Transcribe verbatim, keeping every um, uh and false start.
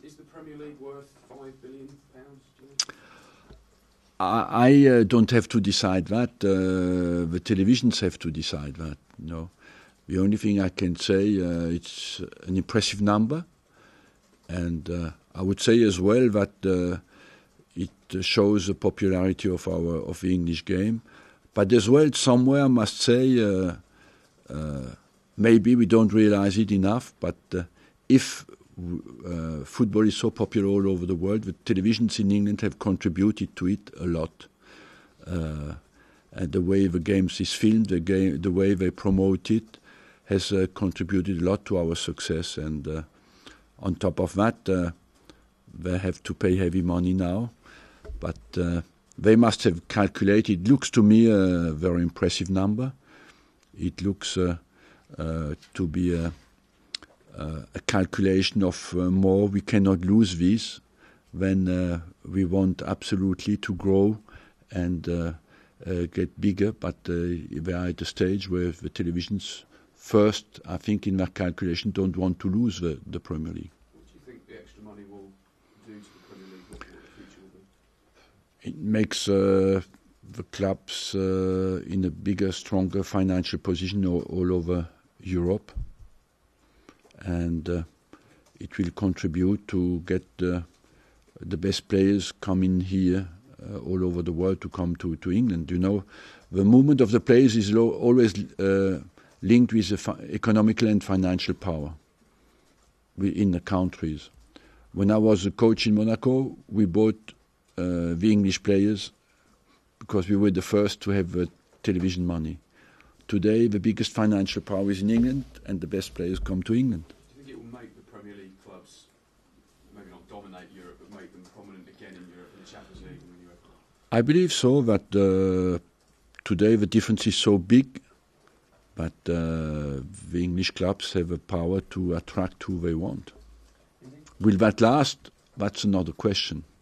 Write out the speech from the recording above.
is the Premier League worth five billion pounds? I, I uh, don't have to decide that. Uh, the televisions have to decide that. You know, the only thing I can say uh, it's an impressive number, and uh, I would say as well that uh, it shows the popularity of our of the English game. But as well, somewhere I must say, uh, uh, maybe we don't realize it enough. But uh, if uh, football is so popular all over the world, the televisions in England have contributed to it a lot. Uh, and the way the games is filmed, the game, the way they promote it, has uh, contributed a lot to our success. And uh, on top of that, uh, they have to pay heavy money now, but uh, they must have calculated. It looks to me a very impressive number. It looks uh, uh, to be a, uh, a calculation of uh, more. We cannot lose this when uh, we want absolutely to grow and uh, uh, get bigger, but uh, we are at a stage where the televisions first, I think in their calculation, don't want to lose the, the Premier League. What do you think the extra money will do to the Premier League? What, what the future will be? It makes uh, the clubs uh, in a bigger, stronger financial position all, all over Europe, and uh, it will contribute to get uh, the best players coming here uh, all over the world to come to, to England. You know, the movement of the players is lo- always uh, linked with the fi- economical and financial power in the countries. When I was a coach in Monaco, we bought uh, the English players because we were the first to have uh, television money. Today, the biggest financial power is in England, and the best players come to England. Do you think it will make the Premier League clubs, maybe not dominate Europe, but make them prominent again in Europe, in the Champions League and the UEFA? I believe so, that uh, today the difference is so big, but uh, the English clubs have a power to attract who they want. Mm-hmm. Will that last? That's another question.